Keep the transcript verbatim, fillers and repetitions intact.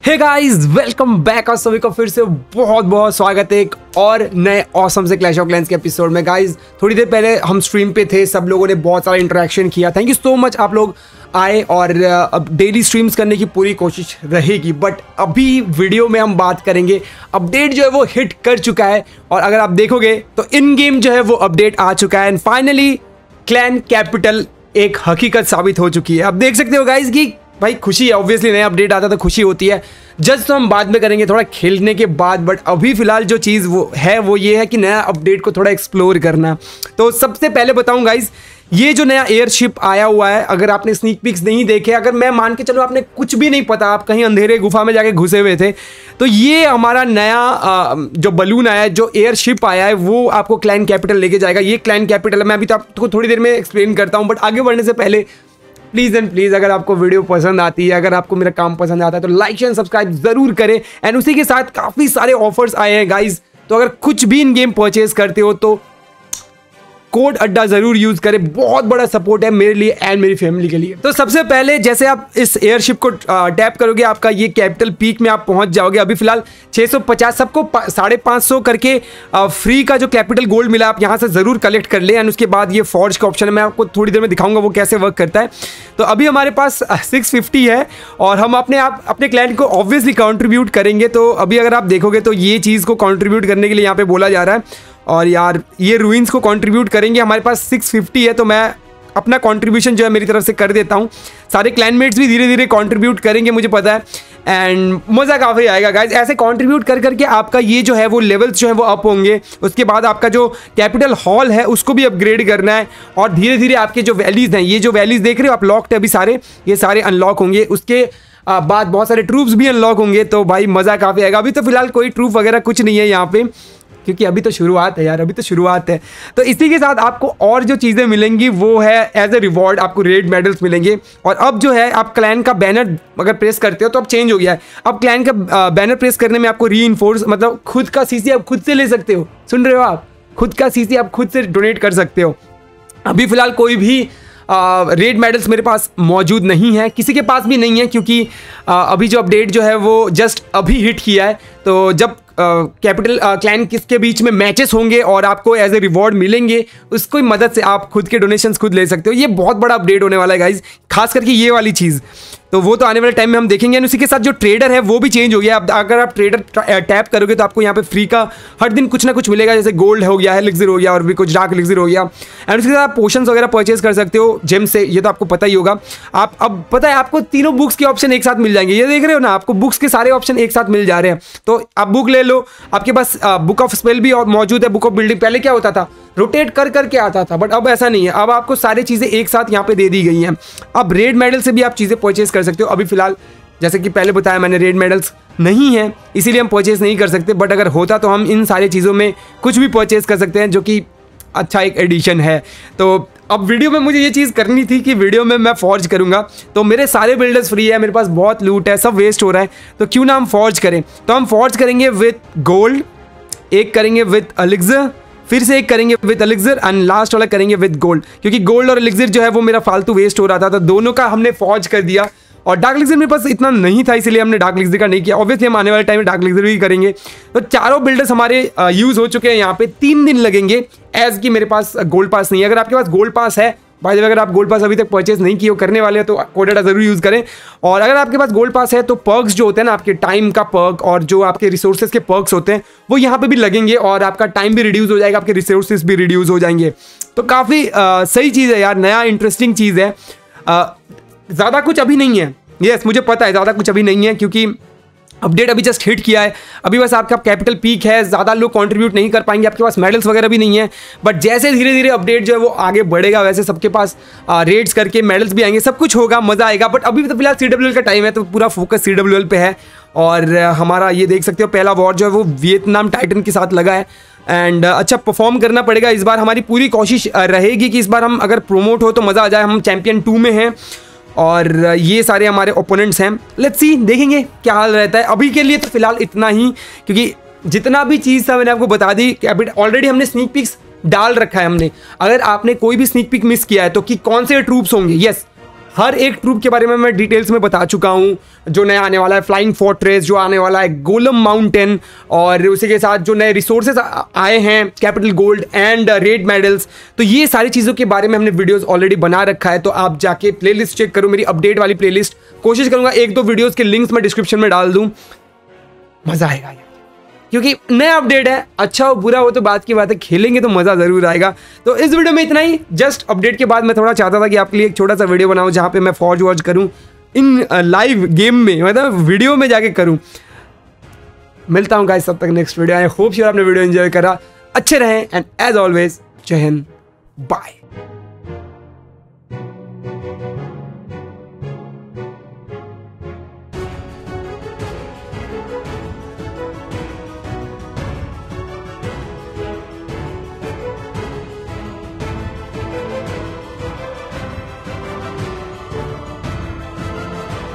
Hey guys, welcome back. और सभी को फिर से बहुत बहुत स्वागत है एक और नए ऑसम से क्लैश ऑफ क्लैंस के एपिसोड में। गाइस, थोड़ी देर पहले हम स्ट्रीम पे थे, सब लोगों ने बहुत सारा इंटरेक्शन किया। थैंक यू सो मच, आप लोग आए और अब डेली स्ट्रीम्स करने की पूरी कोशिश रहेगी। बट अभी वीडियो में हम बात करेंगे, अपडेट जो है वो हिट कर चुका है और अगर आप देखोगे तो इन गेम जो है वो अपडेट आ चुका है एंड फाइनली क्लैन कैपिटल एक हकीकत साबित हो चुकी है। अब देख सकते हो गाइस कि भाई खुशी है, ऑब्वियसली नया अपडेट आता तो खुशी होती है। जज तो हम बाद में करेंगे थोड़ा खेलने के बाद, बट अभी फिलहाल जो चीज़ वो है वो ये है कि नया अपडेट को थोड़ा एक्सप्लोर करना। तो सबसे पहले बताऊं गाइज, ये जो नया एयरशिप आया हुआ है, अगर आपने स्नीक पिक्स नहीं देखे, अगर मैं मान के चलो आपने कुछ भी नहीं पता, आप कहीं अंधेरे गुफा में जाके घुसे हुए थे, तो ये हमारा नया जो बलून आया है, जो एयरशिप आया है, वो आपको क्लैन कैपिटल लेके जाएगा। ये क्लैन कैपिटल है, मैं अभी तो आपको थोड़ी देर में एक्सप्लेन करता हूँ, बट आगे बढ़ने से पहले प्लीज़ एंड प्लीज़ अगर आपको वीडियो पसंद आती है, अगर आपको मेरा काम पसंद आता है तो लाइक एंड सब्सक्राइब जरूर करें। एंड उसी के साथ काफ़ी सारे ऑफर्स आए हैं गाइज, तो अगर कुछ भी इन गेम परचेज करते हो तो कोड अड्डा जरूर यूज करें। बहुत बड़ा सपोर्ट है मेरे लिए एंड मेरी फैमिली के लिए। तो सबसे पहले जैसे आप इस एयरशिप को टैप करोगे, आपका ये कैपिटल पीक में आप पहुंच जाओगे। अभी फिलहाल छह सौ पचास सबको साढ़े पाँच सौ करके फ्री का जो कैपिटल गोल्ड मिला, आप यहां से जरूर कलेक्ट कर लें। एंड उसके बाद ये फॉर्ज का ऑप्शन है, मैं आपको थोड़ी देर में दिखाऊंगा वो कैसे वर्क करता है। तो अभी हमारे पास सिक्स फिफ्टी है और हम अपने आप अपने क्लाइंट को ऑब्वियसली कॉन्ट्रीब्यूट करेंगे। तो अभी अगर आप देखोगे तो ये चीज़ को कॉन्ट्रीब्यूट करने के लिए यहाँ पे बोला जा रहा है और यार ये रूइंस को कंट्रीब्यूट करेंगे। हमारे पास सिक्स फिफ्टी है तो मैं अपना कंट्रीब्यूशन जो है मेरी तरफ से कर देता हूँ। सारे क्लाइंटमेट्स भी धीरे धीरे कंट्रीब्यूट करेंगे, मुझे पता है, एंड मज़ा काफ़ी आएगा गाइज। ऐसे कंट्रीब्यूट कर करके आपका ये जो है वो लेवल्स जो है वो अप होंगे। उसके बाद आपका जो कैपिटल हॉल है उसको भी अपग्रेड करना है और धीरे धीरे आपके जो वैलीज़ हैं, ये जो वैलीज़ देख रहे हो आप लॉक्ड है अभी सारे, ये सारे अनलॉक होंगे। उसके बाद बहुत सारे ट्रूप्स भी अनलॉक होंगे, तो भाई मज़ा काफ़ी आएगा। अभी तो फिलहाल कोई ट्रूप वगैरह कुछ नहीं है यहाँ पे, क्योंकि अभी तो शुरुआत है यार, अभी तो शुरुआत है। तो इसी के साथ आपको और जो चीज़ें मिलेंगी वो है एज ए रिवॉर्ड आपको रेड मेडल्स मिलेंगे। और अब जो है आप क्लैन का बैनर अगर प्रेस करते हो तो अब चेंज हो गया है। अब क्लैन का बैनर प्रेस करने में आपको री इन्फोर्स, मतलब खुद का सीसी आप खुद से ले सकते हो। सुन रहे हो आप, खुद का सीसी आप खुद से डोनेट कर सकते हो। अभी फिलहाल कोई भी रेड मेडल्स मेरे पास मौजूद नहीं है, किसी के पास भी नहीं है, क्योंकि आ, अभी जो अपडेट जो है वो जस्ट अभी हिट किया है। तो जब कैपिटल क्लैन किसके बीच में मैचेस होंगे और आपको एज ए रिवॉर्ड मिलेंगे, उसकी मदद से आप खुद के डोनेशंस खुद ले सकते हो। ये बहुत बड़ा अपडेट होने वाला है गाइज, खास करके ये वाली चीज़। तो वो तो आने वाले टाइम में हम देखेंगे। उसी के साथ जो ट्रेडर है वो भी चेंज हो गया। अब अगर आप ट्रेडर टैप करोगे तो आपको यहाँ पे फ्री का हर दिन कुछ ना कुछ मिलेगा, जैसे गोल्ड हो गया है, एलिक्सिर हो गया और भी कुछ डार्क एलिक्सिर हो गया। एंड उसके साथ आप पोशंस वगैरह परचेज कर सकते हो जेम से, ये तो आपको पता ही होगा। आप अब पता है आपको तीनों बुक्स के ऑप्शन एक साथ मिल जाएंगे, ये देख रहे हो ना, आपको बुक्स के सारे ऑप्शन एक साथ मिल जा रहे हैं। तो आप बुक ले लो, आपके पास बुक ऑफ स्पेल भी और मौजूद है, बुक ऑफ बिल्डिंग। पहले क्या होता था, रोटेट कर करके आता था, बट अब ऐसा नहीं है। अब आपको सारी चीज़ें एक साथ यहाँ पे दे दी गई हैं। अब रेड मेडल से भी आप चीज़ें परचेज कर सकते हो। अभी फिलहाल जैसे कि पहले बताया मैंने, रेड मेडल्स नहीं है इसीलिए हम परचेज नहीं कर सकते, बट अगर होता तो हम इन सारी चीज़ों में कुछ भी परचेज कर सकते हैं, जो कि अच्छा एक एडिशन है। तो अब वीडियो में मुझे ये चीज़ करनी थी कि वीडियो में मैं फॉर्ज करूँगा, तो मेरे सारे बिल्डर्स फ्री है, मेरे पास बहुत लूट है, सब वेस्ट हो रहा है, तो क्यों ना हम फॉर्ज करें। तो हम फॉर्ज करेंगे विथ गोल्ड, एक करेंगे विथ एलिक्सिर, फिर से एक करेंगे विद एलिक्सिर एंड लास्ट वाला करेंगे विद गोल्ड, क्योंकि गोल्ड और एलिक्सिर जो है वो मेरा फालतू वेस्ट हो रहा था, तो दोनों का हमने फॉर्ज कर दिया। और डार्क एलिक्सिर मेरे पास इतना नहीं था इसलिए हमने डार्क एलिक्सिर का नहीं किया। ऑब्वियसली हम आने वाले टाइम में डार्क एलिक्सिर भी करेंगे। तो चारों बिल्डर्स हमारे यूज़ हो चुके हैं। यहाँ पे तीन दिन लगेंगे, एज की मेरे पास गोल्ड पास नहीं है। अगर आपके पास गोल्ड पास है, भाई अगर आप गोल्ड पास अभी तक परचेज नहीं किए हो, करने वाले हो, तो कोड अड्डा जरूर यूज़ करें। और अगर आपके पास गोल्ड पास है तो पर्क्स जो होते हैं ना, आपके टाइम का पर्क और जो आपके रिसोर्सेज के पर्क्स होते हैं वो यहाँ पे भी लगेंगे और आपका टाइम भी रिड्यूस हो जाएगा, आपके रिसोर्सेज भी रिड्यूस हो जाएंगे। तो काफ़ी सही चीज़ है यार, नया इंटरेस्टिंग चीज़ है। ज़्यादा कुछ अभी नहीं है, यस मुझे पता है ज़्यादा कुछ अभी नहीं है, क्योंकि अपडेट अभी जस्ट हिट किया है। अभी बस आपका कैपिटल पीक है, ज़्यादा लोग कंट्रीब्यूट नहीं कर पाएंगे, आपके पास मेडल्स वगैरह भी नहीं है। बट जैसे धीरे धीरे अपडेट जो है वो आगे बढ़ेगा, वैसे सबके पास रेड्स करके मेडल्स भी आएंगे, सब कुछ होगा, मज़ा आएगा। बट अभी तो फिलहाल सी डब्ल्यू एल का टाइम है, तो पूरा फोकस सी डब्ल्यू एल पे है। और हमारा ये देख सकते हो पहला वॉर जो है वो वियतनाम टाइटन के साथ लगा है एंड अच्छा परफॉर्म करना पड़ेगा इस बार। हमारी पूरी कोशिश रहेगी कि इस बार हम अगर प्रोमोट हो तो मज़ा आ जाए। हम चैंपियन टू में हैं और ये सारे हमारे ओपोनेंट्स हैं। लेट्स सी, देखेंगे क्या हाल रहता है। अभी के लिए तो फिलहाल इतना ही, क्योंकि जितना भी चीज़ था मैंने आपको बता दी। ऑलरेडी हमने स्नीक पिक्स डाल रखा है हमने। अगर आपने कोई भी स्नीक पिक मिस किया है तो कि कौन से ट्रूप्स होंगे, यस हर एक ट्रूप के बारे में मैं डिटेल्स में बता चुका हूँ। जो नया आने वाला है फ्लाइंग फोर्ट्रेस, जो आने वाला है गोलम माउंटेन, और उसी के साथ जो नए रिसोर्सेज आए हैं capital gold and red medals, तो ये सारी चीज़ों के बारे में हमने वीडियोस ऑलरेडी बना रखा है। तो आप जाके प्लेलिस्ट चेक करो, मेरी अपडेट वाली प्लेलिस्ट। कोशिश करूँगा एक दो वीडियोज़ के लिंक्स मैं डिस्क्रिप्शन में डाल दूँ, मज़ा आएगा यार, क्योंकि नया अपडेट है। अच्छा हो बुरा हो तो बात की बात है, खेलेंगे तो मज़ा ज़रूर आएगा। तो इस वीडियो में इतना ही। जस्ट अपडेट के बाद मैं थोड़ा चाहता था कि आपके लिए एक छोटा सा वीडियो बनाऊं जहाँ पे मैं फौज वॉज करूं इन लाइव गेम में, मतलब वीडियो में जाके करूं। मिलता हूं गाइस, तब तक next video. I hope sure आपने वीडियो एंजॉय करा। अच्छे रहें एंड एज ऑलवेज जय हिंद, बाय।